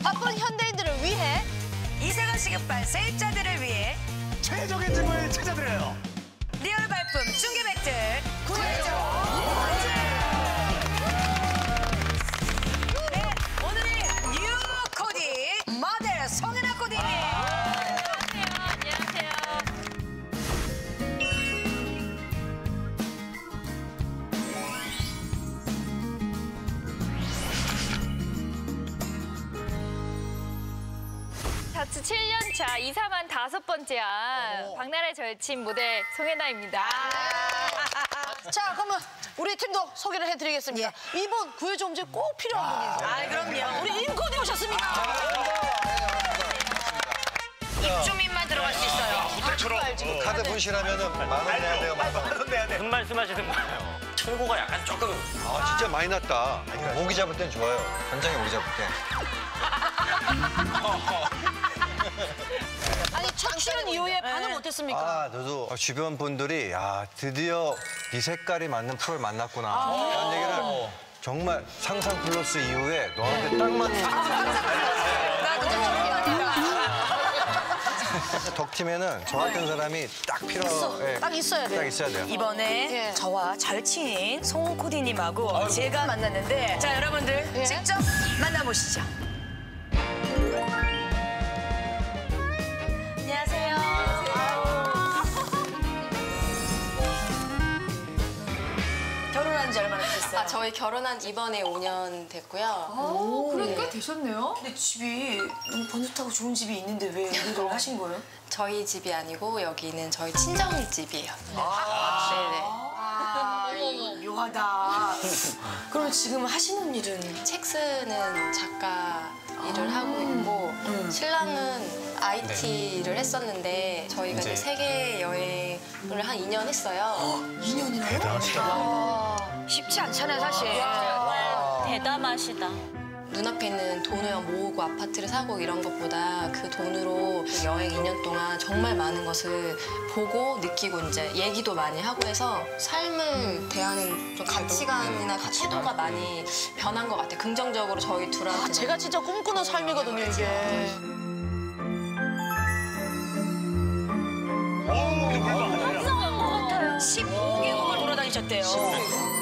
바쁜 현대인들을 위해 이세건 시급발 세입자들을 위해 최적의 집을 찾아드려요. 리얼 발품 중개 배틀 구해줘. 네, 오늘의 뉴 코디 모델 송혜나 코디님. 안녕하세요. 자취 7년 차, 이사만 5번째야. 박나래 절친 모델 송혜나입니다. 자, 그러면 우리 팀도 소개를 해드리겠습니다. 이번 구해줘 문제 꼭 필요한 분이세요. 그럼요. 우리 임코디 오셨습니다. 입주민만 들어갈 수 있어요. 호텔처럼. 카드 분실하면은 10,000원 내야 돼요, 10,000원. 만 내야 돼. 무슨 말씀하시는 거예요? 철고가 약간 조금 아, 진짜 많이 났다. 모기 잡을 땐 좋아요. 현장에 모기 잡을 때. 아니, 첫 출연 이후에 반응 어땠습니까? 아, 저도 주변 분들이 야, 드디어 네 색깔이 맞는 프로를 만났구나. 이런 얘기를 정말 상상 플러스 이후에 너한테 딱 맞는 덕팀에는 저 같은 사람이 딱 딱 있어야 돼요. 딱 있어야 돼요. 이번에 저와 절친인 송 코디님하고 제가 만났는데 자 여러분들 직접 만나보시죠. 안녕하세요. 결혼한 지 얼마나 되셨어요? 저희 결혼한 이번에 5년 됐고요. 오, 그래 꽤 되셨네요. 근데 집이 너무 번듯하고 좋은 집이 있는데 왜 여기로 하신 거예요? 저희 집이 아니고 여기는 저희 친정 집이에요. 네네. 묘하다. 그럼 지금 하시는 일은? 책 쓰는 작가 일을 하고 있고 신랑은 IT를 했었는데 저희가 이제 세계 여행을 한 2년 했어요. 2년이나요? 대단하시다. 쉽지 않잖아요, 사실. 대담하시다. 눈앞에 있는 돈을 모으고 아파트를 사고 이런 것보다 그 돈으로 여행 2년 동안 정말 많은 것을 보고 느끼고 이제 얘기도 많이 하고 해서 삶을 대하는 좀 가치관이나 태도가 많이 변한 것 같아요. 긍정적으로 저희 둘한테. 제가 진짜 꿈꾸는 삶이거든요, 이게. 15개국을 돌아다니셨대요.